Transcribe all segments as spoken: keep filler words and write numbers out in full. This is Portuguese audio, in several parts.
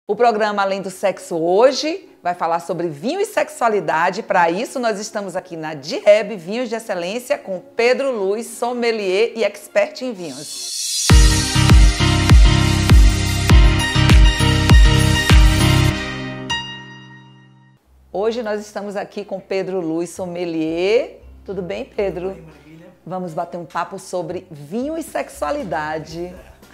O programa Além do Sexo hoje vai falar sobre vinho e sexualidade. Para isso, nós estamos aqui na DIREB Vinhos de Excelência com Pedro Luiz, sommelier e expert em vinhos. Hoje nós estamos aqui com Pedro Luiz, sommelier. Tudo bem, Pedro? Oi, maravilha. Vamos bater um papo sobre vinho e sexualidade.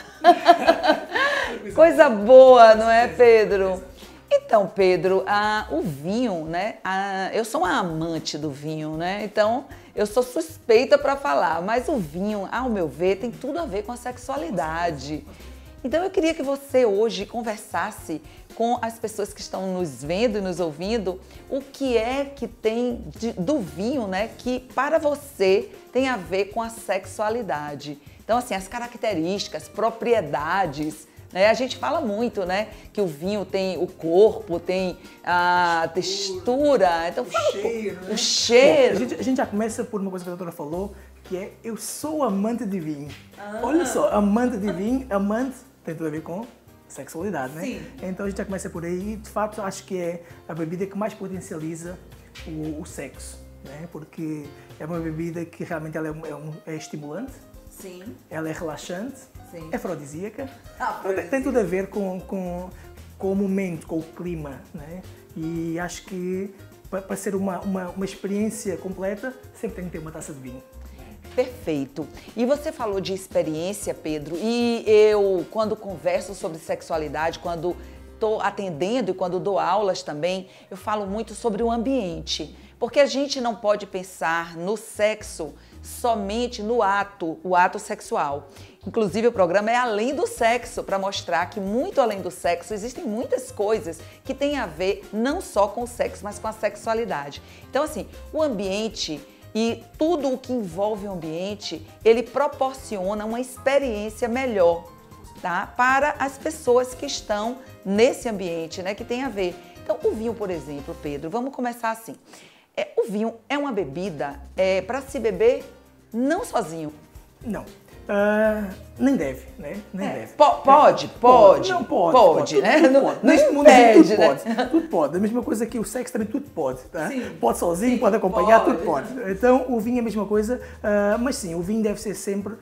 Coisa boa, não é, Pedro? Então, Pedro, ah, o vinho, né? Ah, eu sou uma amante do vinho, né? Então, eu sou suspeita para falar, mas o vinho, ao meu ver, tem tudo a ver com a sexualidade. Então, eu queria que você hoje conversasse com as pessoas que estão nos vendo e nos ouvindo, o que é que tem de, do vinho, né? Que para você tem a ver com a sexualidade. Então, assim, as características, propriedades, né? A gente fala muito, né? Que o vinho tem o corpo, tem a textura. Então, o fala cheiro, o, né? o cheiro. Bom, a, gente, a gente já começa por uma coisa que a doutora falou, que é eu sou amante de vinho. Ah. Olha só, amante de vinho, amante tem tudo a ver com sexualidade, né? Sim. Então a gente já começa por aí. De fato, acho que é a bebida que mais potencializa o, o sexo, né? Porque é uma bebida que realmente ela é, é, um, é estimulante. Sim. Ela é relaxante, sim. É afrodisíaca, ah, tem, tem tudo a ver com, com, com o momento, com o clima, né? E acho que para ser uma, uma, uma experiência completa, sempre tem que ter uma taça de vinho. Perfeito. E você falou de experiência, Pedro, e eu, quando converso sobre sexualidade, quando estou atendendo e quando dou aulas também, eu falo muito sobre o ambiente, porque a gente não pode pensar no sexo somente no ato, o ato sexual. Inclusive, o programa é além do sexo, para mostrar que muito além do sexo existem muitas coisas que têm a ver não só com o sexo, mas com a sexualidade. Então, assim, o ambiente e tudo o que envolve o ambiente, ele proporciona uma experiência melhor, tá? Para as pessoas que estão nesse ambiente, né? Que tem a ver. Então, o vinho, por exemplo, Pedro, vamos começar assim. É, o vinho é uma bebida é, para se beber não sozinho. Não. Uh, nem deve, né? Nem é. deve. P pode, pode. Não pode. Pode, pode né? Tudo não, pode. Não Neste mundo impede, tudo né? pode. Tudo pode. A mesma coisa que o sexo também tudo pode, tá? Sim. Pode sozinho, sim, pode acompanhar, pode. Tudo pode. Então o vinho é a mesma coisa, uh, mas sim, o vinho deve ser sempre uh,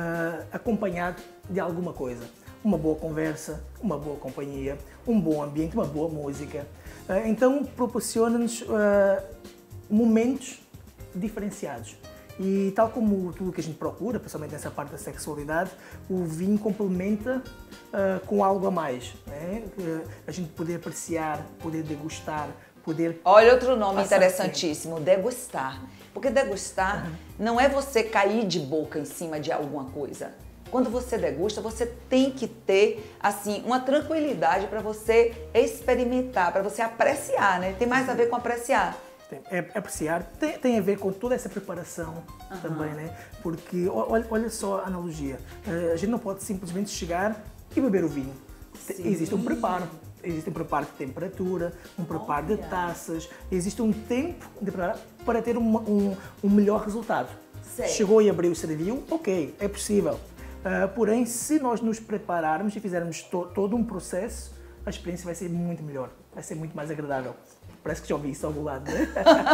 acompanhado de alguma coisa. Uma boa conversa, uma boa companhia, um bom ambiente, uma boa música. Uh, então proporciona-nos uh, momentos diferenciados. E tal como tudo que a gente procura, principalmente nessa parte da sexualidade, o vinho complementa uh, com algo a mais, né? Uh, a gente poder apreciar, poder degustar, poder... Olha outro nome interessantíssimo, assim. Degustar. Porque degustar uhum. não é você cair de boca em cima de alguma coisa. Quando você degusta, você tem que ter assim uma tranquilidade para você experimentar, para você apreciar, né? Tem mais a ver com apreciar. É, apreciar, tem, tem a ver com toda essa preparação uhum. também, né? Porque olha, olha só a analogia, a gente não pode simplesmente chegar e beber o vinho. Sim. Existe um preparo, existe um preparo de temperatura, um preparo olha. de taças, existe um tempo de preparar para ter um, um, um melhor resultado. Sei. Chegou e abriu e serviu, ok, é possível. Uh, porém, se nós nos prepararmos e fizermos to, todo um processo, a experiência vai ser muito melhor, vai ser muito mais agradável. Parece que já ouvi isso ao lado, né?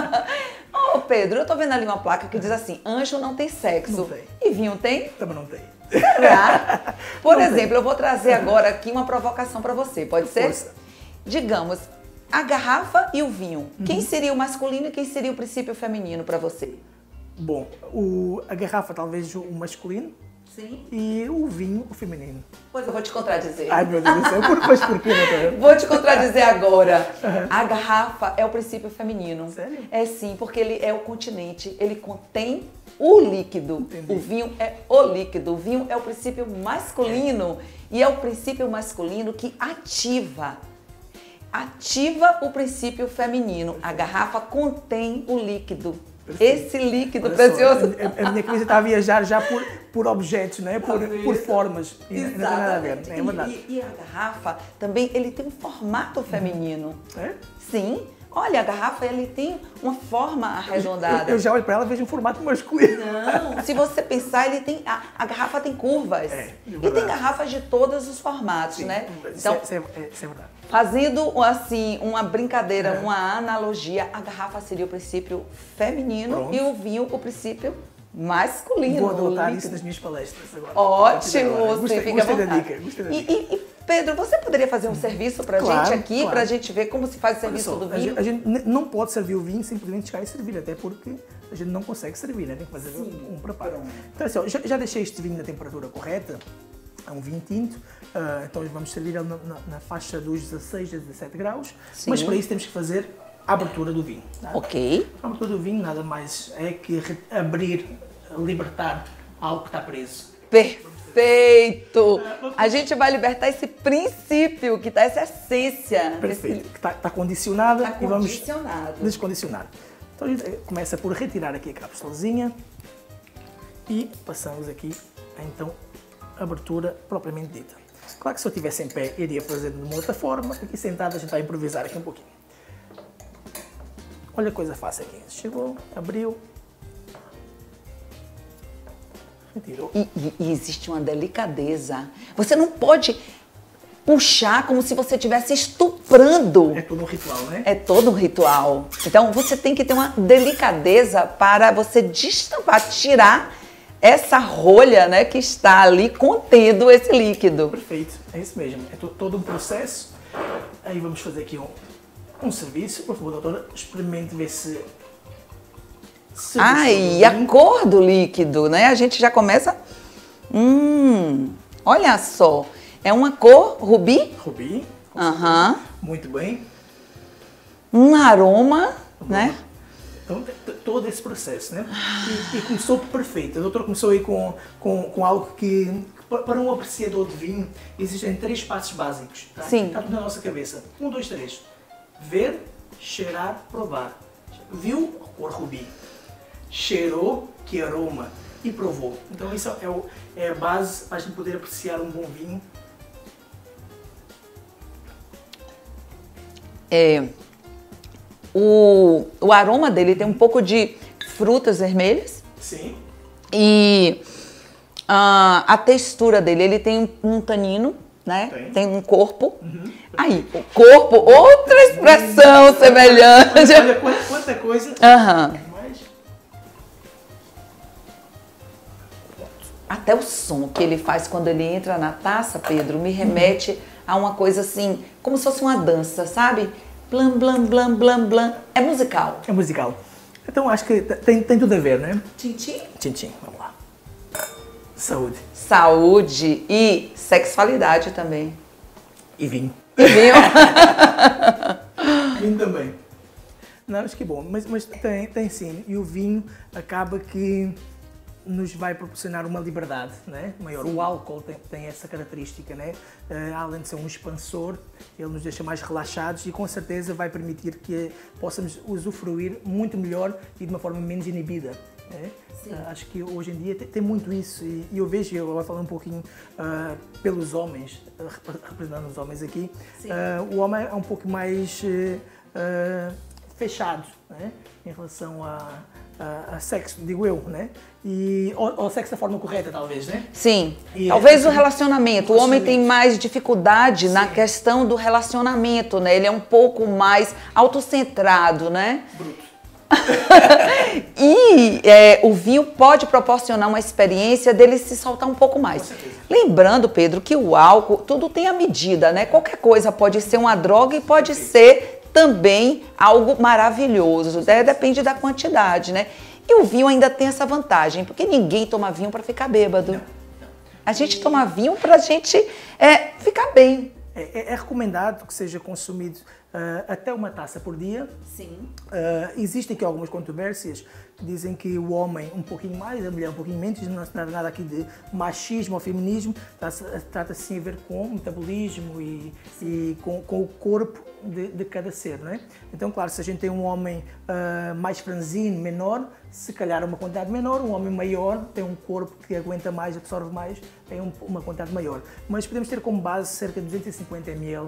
Ô, Pedro, eu tô vendo ali uma placa que diz assim, anjo não tem sexo. Não tem. E vinho tem? Também não tem. Será? Por não exemplo, tem. eu vou trazer agora aqui uma provocação para você, pode ser? Força. Digamos, a garrafa e o vinho. Uhum. Quem seria o masculino e quem seria o princípio feminino para você? Bom, o, a garrafa talvez o masculino. Sim. E o vinho, o feminino. Pois eu vou te contradizer. Ai, meu Deus do céu, por, pois por que, doutora? Vou te contradizer agora. A garrafa é o princípio feminino. Sério? É sim, porque ele é o continente, ele contém o líquido. Entendi. O vinho é o líquido. O vinho é o princípio masculino e é o princípio masculino que ativa. Ativa o princípio feminino. A garrafa contém o líquido. Perfeito. Esse líquido Olha precioso. Só, a, a minha cabeça está a viajar já por, por objetos, né? por, por formas. E não tem nada a ver. É verdade. E, e a garrafa também ele tem um formato feminino. É? Sim. Olha, a garrafa ele tem uma forma arredondada. Eu, eu já olho para ela e vejo um formato masculino. Não, se você pensar, ele tem a, a garrafa tem curvas. É, é e verdade. tem garrafas de todos os formatos, Sim, né? Isso, Então, é, isso, é, isso é verdade. fazendo assim uma brincadeira, É. uma analogia, a garrafa seria o princípio feminino Pronto. e o vinho o princípio masculino. Vou adotar líquido. isso nas minhas palestras agora. Ótimo, Agora. Gostei, você fica gostei à da vontade. dica. Gostei da E, dica. e- e, Pedro, você poderia fazer um serviço pra Claro, gente aqui, claro. pra gente ver como se faz o Olha serviço só, do a vinho? gente, a gente n- não pode servir o vinho simplesmente chegar e servir, até porque a gente não consegue servir, né? Tem que fazer um, um preparo. Então, assim, ó, já, já deixei este vinho na temperatura correta, é um vinho tinto, ah, então vamos servir ele na, na- na faixa dos dezasseis a dezassete graus, Sim. mas para isso temos que fazer a abertura do vinho. Tá? Ok. A abertura do vinho nada mais é que re- abrir, libertar algo que está preso. Perfeito! A gente vai libertar esse princípio, que tá essa essência. Perfeito, que está tá condicionada Tá e vamos condicionado. descondicionar. Então a gente começa por retirar aqui a cápsulazinha e passamos aqui a, então, a abertura propriamente dita. Claro que se eu estivesse em pé iria fazer de uma outra forma, aqui sentado a gente vai improvisar aqui um pouquinho. Olha a coisa fácil aqui, chegou, abriu, retirou. E, e- e existe uma delicadeza. Você não pode puxar como se você estivesse estuprando. É todo um ritual, né? É todo um ritual. Então você tem que ter uma delicadeza para você destampar, tirar essa rolha, né, que está ali contendo esse líquido. Perfeito, é isso mesmo. É to- todo um processo. Aí vamos fazer aqui um, um serviço. Por favor, doutora, experimente ver se... se Ai, gostou e a do vinho. cor do líquido, né? A gente já começa... Hum, olha só. É uma cor rubi. Rubi. Aham. Muito bem. Um aroma, né? Então, t- t- todo esse processo, né? E, e começou perfeito. A doutora começou aí com, com, com algo que, pa- para um apreciador de vinho, existem três passos básicos. Tá? Sim. Está tudo na nossa cabeça. Um, dois, três. Ver, cheirar, provar. Viu a cor rubi. Cheirou, que aroma. E provou. Então, isso é, o, é a base para a gente poder apreciar um bom vinho. É, o, o aroma dele tem um pouco de frutas vermelhas Sim. e ah, a textura dele, ele tem um, um tanino, né? Tem. Tem um corpo. Aí, o corpo, outra expressão semelhante. Olha quanta, quanta coisa. Aham. Mas, Até o som que ele faz quando ele entra na taça, Pedro, me remete a uma coisa assim, como se fosse uma dança, sabe? Blam, blam, blam, blam, blam. É musical. é musical. Então acho que t- tem, tem tudo a ver, né? Tintim. Tchim, tchim, vamos lá. Saúde. Saúde e sexualidade também. E vinho. E vinho. Vinho também. Não, acho que é bom, mas, mas tem, tem sim. E o vinho acaba que nos vai proporcionar uma liberdade, né, maior. O álcool tem, tem essa característica, né? Eh, além de ser um expansor, ele nos deixa mais relaxados e com certeza vai permitir que possamos usufruir muito melhor e de uma forma menos inibida. Né? Sim. Ah, acho que hoje em dia tem, tem muito isso e, e eu vejo, eu vou falar um pouquinho ah, pelos homens, ah, rep- representando os homens aqui, Sim. ah, o homem é um pouco mais eh, ah, fechado, né? Em relação a, a, a sexo, digo eu, né? E, ou, ou sexo da forma correta, talvez, né? Sim. E Talvez é- o relacionamento. O homem tem mais dificuldade na questão do relacionamento, né? Ele é um pouco mais autocentrado, né? Bruto. E é, o vinho pode proporcionar uma experiência dele se soltar um pouco mais. Com certeza. Lembrando, Pedro, que o álcool, tudo tem a medida, né? Qualquer coisa pode ser uma droga e pode ser também algo maravilhoso, né? Depende da quantidade, né? E o vinho ainda tem essa vantagem, porque ninguém toma vinho para ficar bêbado. A gente toma vinho para a gente é, ficar bem. É, é- é recomendado que seja consumido ah, até uma taça por dia. Sim. Uh, existem aqui algumas controvérsias que dizem que o homem um pouquinho mais, a mulher um pouquinho menos, não se trata nada aqui de machismo ou feminismo, trata-se trata-se sim a ver com o metabolismo e, e com, com o corpo de, de cada ser, não é? Então, claro, se a gente tem um homem uh, mais franzino, menor, se calhar uma quantidade menor, um homem maior tem um corpo que aguenta mais, absorve mais, tem um- uma quantidade maior. Mas podemos ter como base cerca de duzentos e cinquenta mililitros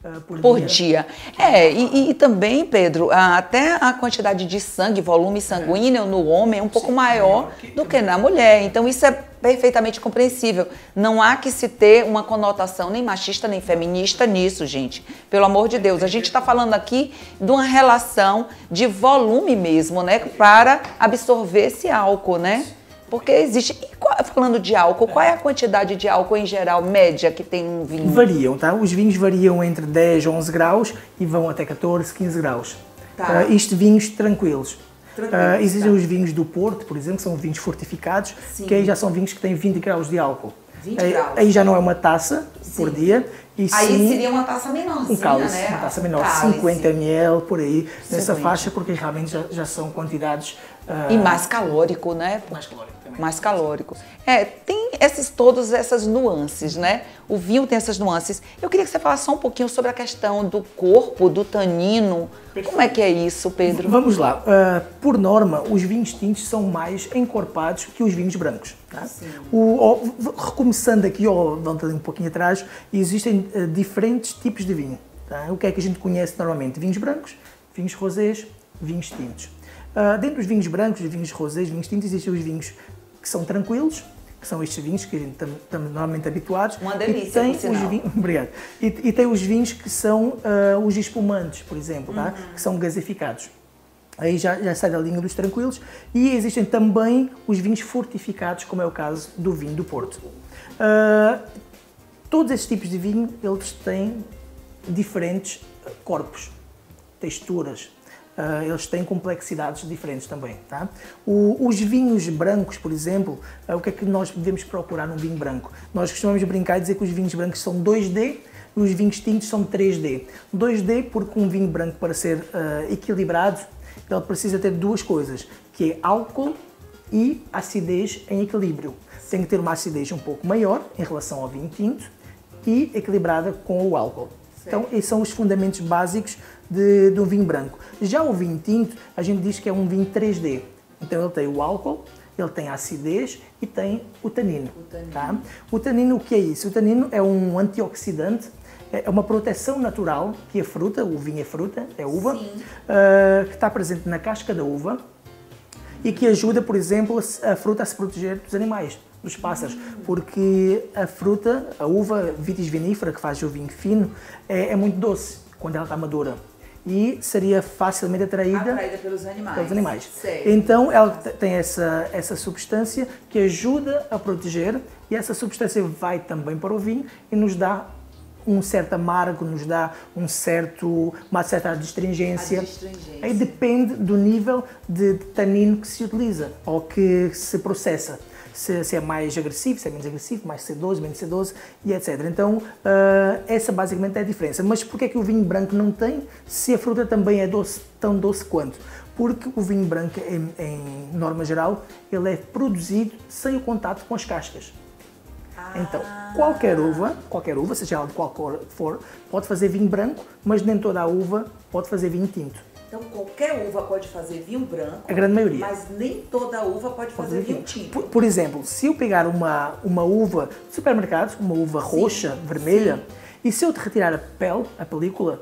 uh, por, por dia. dia. É, e, e também, Pedro, até a quantidade de sangue, volume sanguíneo é. no homem é um pouco Sim, maior que, do que na mulher. Então isso é perfeitamente compreensível. Não há que se ter uma conotação nem machista nem feminista nisso, gente. Pelo amor de Deus. A gente está falando aqui de uma relação de volume mesmo, né? Para absorver esse álcool, né? Porque existe... E qual, falando de álcool, qual é a quantidade de álcool em geral, média, que tem um vinho? Variam, tá? Os vinhos variam entre dez a onze graus e vão até catorze, quinze graus. Tá. Uh, isto vinhos tranquilos. Uh, existem tá. os vinhos do Porto, por exemplo, que são vinhos fortificados, Sim. que aí já são vinhos que têm vinte graus de álcool. vinte aí, graus. Aí já não é uma taça Sim. por dia. E aí sim, seria uma taça menorzinha, um cálice, né? uma taça menor, cálice. cinquenta mililitros por aí, nessa cinquenta. faixa, porque realmente já, já são quantidades... Uh, e mais calórico, né? Mais calórico também. Mais calórico. É, tem esses, todas essas nuances, né? O vinho tem essas nuances. Eu queria que você falasse só um pouquinho sobre a questão do corpo, do tanino. Perfeito. Como é que é isso, Pedro? Vamos lá. Uh, por norma, os vinhos tintos são mais encorpados que os vinhos brancos. Tá? O, o, recomeçando aqui, ou voltando um pouquinho atrás, existem uh, diferentes tipos de vinho. Tá? O que é que a gente conhece normalmente? Vinhos brancos, vinhos rosés, vinhos tintos. Uh, dentro dos vinhos brancos, vinhos rosés, vinhos tintos, existem os vinhos que são tranquilos, que são estes vinhos que a gente estamos normalmente habituados. Uma delícia, e tem por sinal. Os vinhos, obrigado. E, e tem os vinhos que são uh, os espumantes, por exemplo, uhum. tá? Que são gasificados. Aí já, já sai da linha dos tranquilos. E existem também os vinhos fortificados, como é o caso do vinho do Porto. Uh, todos estes tipos de vinho, eles têm diferentes corpos, texturas. Uh, eles têm complexidades diferentes também. Tá? O, os vinhos brancos, por exemplo, uh, o que é que nós devemos procurar num vinho branco? Nós costumamos brincar e dizer que os vinhos brancos são dois D e os vinhos tintos são três D. dois D porque um vinho branco, para ser uh, equilibrado, ele precisa ter duas coisas, que é álcool e acidez em equilíbrio. Tem que ter uma acidez um pouco maior em relação ao vinho tinto e equilibrada com o álcool. Então, esses são os fundamentos básicos de, de um vinho branco. Já o vinho tinto, a gente diz que é um vinho três D. Então, ele tem o álcool, ele tem a acidez e tem o tanino. O tanino, tá? O tanino, o que é isso? O tanino é um antioxidante, é uma proteção natural que a fruta, o vinho é fruta, é uva, uh, que está presente na casca da uva e que ajuda, por exemplo, a fruta a se proteger dos animais, dos pássaros, porque a fruta, a uva vitis vinifera, que faz o vinho fino, é, é muito doce quando ela está madura e seria facilmente atraída, atraída pelos animais. Pelos animais. Sei. Então ela tem essa, essa substância que ajuda a proteger e essa substância vai também para o vinho e nos dá um certo amargo, nos dá um certo, uma certa adstringência. adstringência. Aí depende do nível de, de tanino que se utiliza ou que se processa. Se, se é mais agressivo, se é menos agressivo, mais sedoso, menos sedoso e etcétera. Então, uh, essa basicamente é a diferença. Mas porquê é que o vinho branco não tem, se a fruta também é doce, tão doce quanto? Porque o vinho branco, em, em norma geral, ele é produzido sem o contato com as cascas. Ah. Então, qualquer uva, qualquer uva, seja ela de qual cor for, pode fazer vinho branco, mas nem toda a uva pode fazer vinho tinto. Então, qualquer uva pode fazer vinho branco, a grande maioria. Mas nem toda uva pode fazer vinho, vinho tinto. Por, por exemplo, se eu pegar uma, uma uva de supermercado, uma uva sim, roxa, vermelha, sim. e se eu te retirar a pele, a película,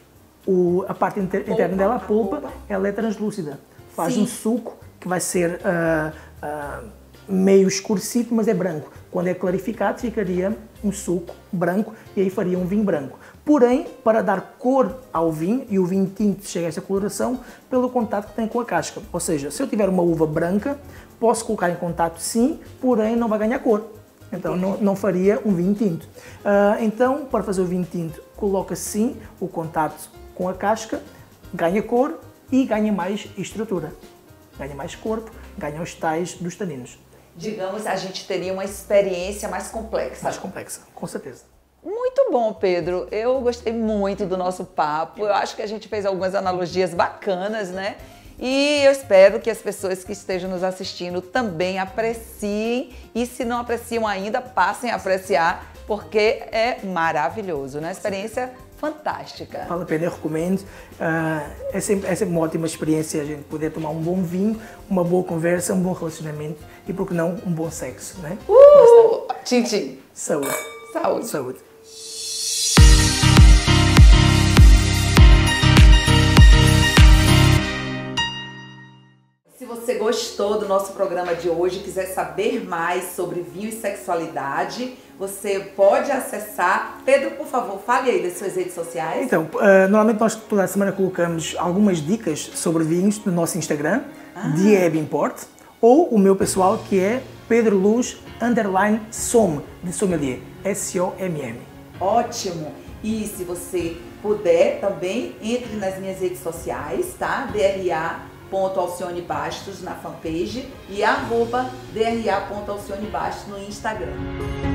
o, a parte inter, polpa, interna dela, a polpa, a polpa, ela é translúcida. Faz sim. um suco que vai ser uh, uh, meio escurecido, mas é branco. Quando é clarificado, ficaria um suco branco e aí faria um vinho branco. Porém, para dar cor ao vinho, e o vinho tinto chega a esta coloração pelo contato que tem com a casca. Ou seja, se eu tiver uma uva branca, posso colocar em contato sim, porém não vai ganhar cor. Então não, não faria um vinho tinto. Uh, então, para fazer o vinho tinto, coloca sim o contato com a casca, ganha cor e ganha mais estrutura. Ganha mais corpo, ganha os tais dos taninos. Digamos, a gente teria uma experiência mais complexa. Mais complexa, com certeza. Muito bom, Pedro. Eu gostei muito do nosso papo. Eu acho que a gente fez algumas analogias bacanas, né? E eu espero que as pessoas que estejam nos assistindo também apreciem. E se não apreciam ainda, passem a apreciar, porque é maravilhoso, né? Experiência fantástica. Vale a pena, eu recomendo. Uh, é, sempre, é sempre uma ótima experiência a gente poder tomar um bom vinho, uma boa conversa, um bom relacionamento e, por que não, um bom sexo, né? Uh! Tchim, tchim. Saúde. Saúde. Saúde. você gostou do nosso programa de hoje, quiser saber mais sobre vinho e sexualidade, você pode acessar. Pedro, por favor, fale aí das suas redes sociais. Então, uh, normalmente nós toda a semana colocamos algumas dicas sobre vinhos no nosso Instagram, ah. Dieb Import, ou o meu pessoal que é Pedro Luz underline Som, de sommelier, S O M M. Ótimo! E se você puder também, entre nas minhas redes sociais, tá? D R A ponto Alcione Bastos na fanpage e arroba D R A ponto Alcione Bastos no Instagram.